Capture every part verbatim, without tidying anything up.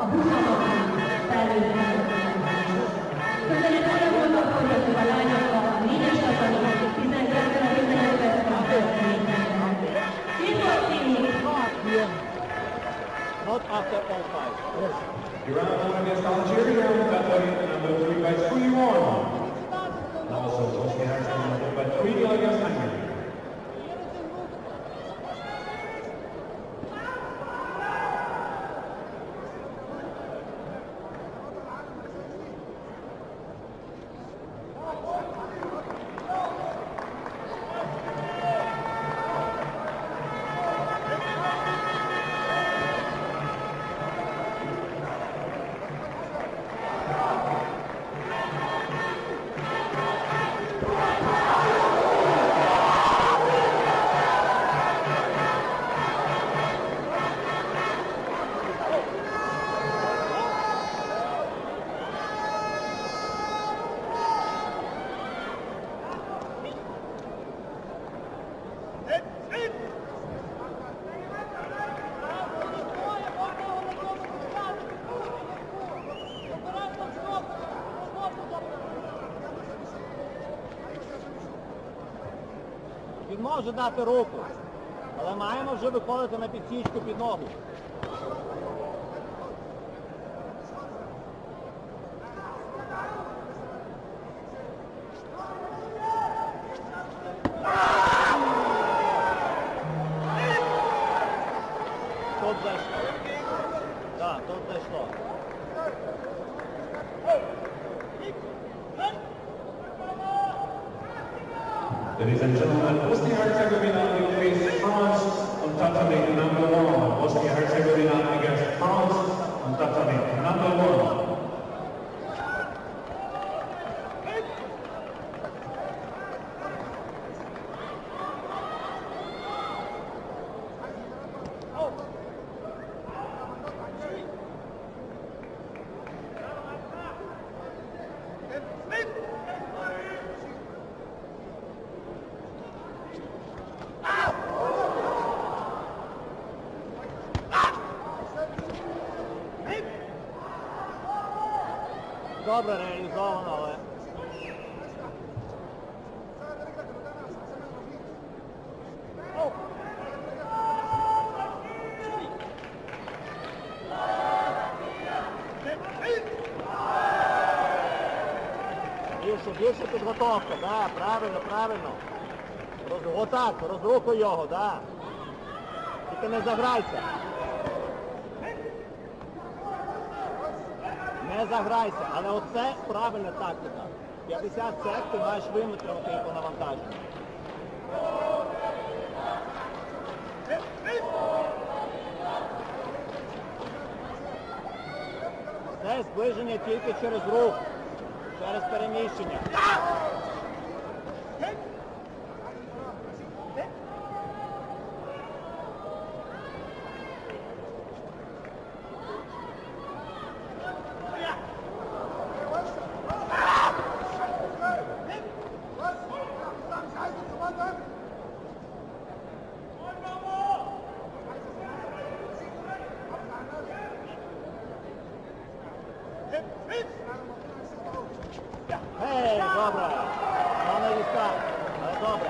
Not after all five. Yes. Your round against Algeria, that number three by three one. Also, Bosnia-Herzegovina by three nil against Hungary. Він може дати руку, але маємо вже виходити на підсічку під ногу. Тут зайшло. Так, тут зайшло. Ladies and gentlemen, Bosnia-Herzegovina will face France on tatami number one. Bosnia-Herzegovina against France on tatami number one. Добре реалізовано, але... Більше, більше підготовка, да, правильно, правильно. Роз... Отак, розрухуй його, да. Тільки не заграйся. Не заграйся, але оце правильна тактика. п'ятдесят сек ти маєш витримати по навантаженню. Це зближення тільки через рух, через переміщення. Гей, добре. Вона ліска, але добре.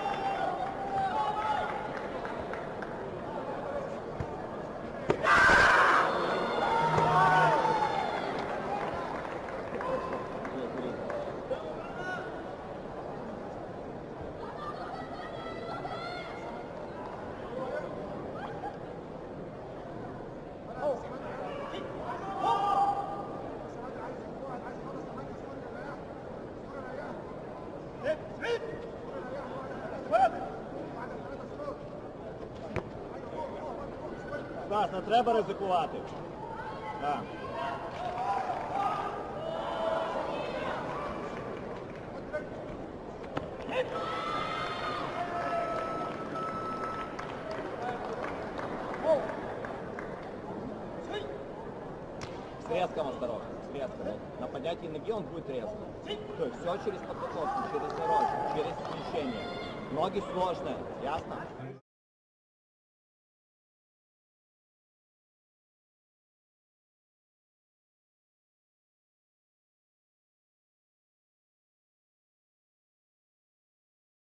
Стас, не треба ризикувати. Так. С резком осторожно, с резком. На поднятии ноги он будет резко. То есть все через подготовку, через дорожку, через смещение. Ноги сложные, ясно?